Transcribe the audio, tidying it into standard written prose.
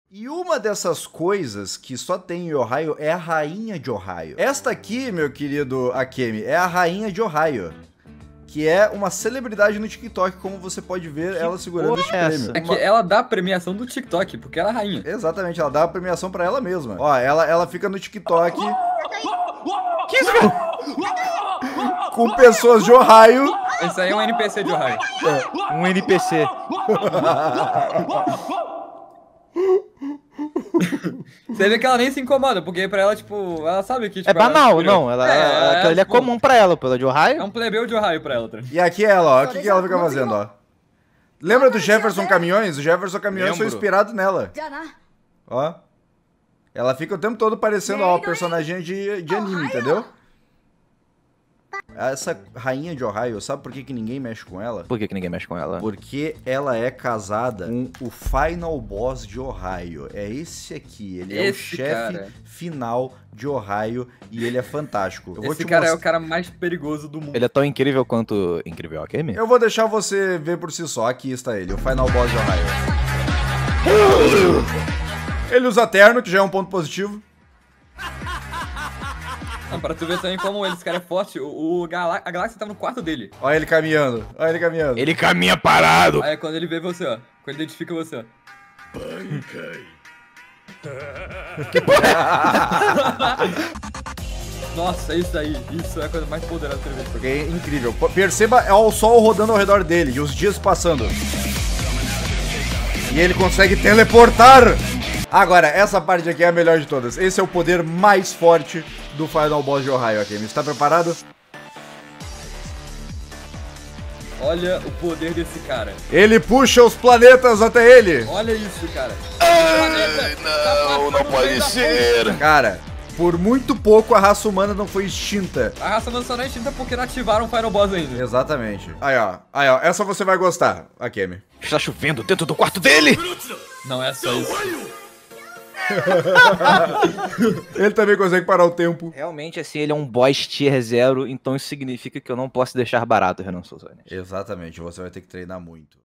E uma dessas coisas que só tem em Ohio é a rainha de Ohio. Esta aqui, meu querido Akemi, é a rainha de Ohio. Que é uma celebridade no TikTok, como você pode ver ela segurando esse prêmio. É que ela dá a premiação do TikTok, porque ela é rainha. Exatamente, ela dá a premiação pra ela mesma. Ó, ela fica no TikTok... Que isso, cara? Com pessoas de Ohio. Esse aí é um NPC de Ohio. É, um NPC. Você vê que ela nem se incomoda, porque pra ela, tipo, ela sabe que, tipo, É banal, ela não. Aquilo ali é comum pra ela, pela de Ohio. É um plebeu de Ohio pra ela, tá? E aqui ela, ó. O que ela fica fazendo, ó. Lembra do Jefferson Caminhões? O Jefferson Caminhões foi inspirado nela. Ó. Ela fica o tempo todo parecendo, ó, personagem de anime, entendeu? Essa rainha de Ohio, sabe por que ninguém mexe com ela? Por que ninguém mexe com ela? Porque ela é casada com o final boss de Ohio. É esse aqui. Ele é o chefe final de Ohio e ele é fantástico. Esse cara é o cara mais perigoso do mundo. Ele é tão incrível quanto incrível Akemi? Eu vou deixar você ver por si só. Aqui está ele, o final boss de Ohio. Ele usa terno, que já é um ponto positivo. Não, pra tu ver também como esse cara é forte, a Galáxia tava no quarto dele. Olha ele caminhando, olha ele caminhando. Ele caminha parado. Aí quando ele vê você, ó, quando ele identifica você, ó. Que porra? Nossa, isso aí, isso é a coisa mais poderosa que eu vi. Porque é incrível. Perceba o sol rodando ao redor dele e os dias passando. E ele consegue teleportar. Agora, essa parte aqui é a melhor de todas. Esse é o poder mais forte do Final Boss de Ohio, Akemi. Está preparado? Olha o poder desse cara. Ele puxa os planetas até ele. Olha isso, cara. Não pode ser. Cara, por muito pouco a raça humana não foi extinta. A raça humana só não é extinta porque não ativaram o Final Boss ainda. Exatamente. Aí, ó. Essa você vai gostar, Akemi. Está chovendo dentro do quarto dele. Não é só isso. Ele também consegue parar o tempo. Realmente, assim, ele é um boss tier 0, então isso significa que eu não posso deixar barato, Renan Souza. Exatamente, você vai ter que treinar muito.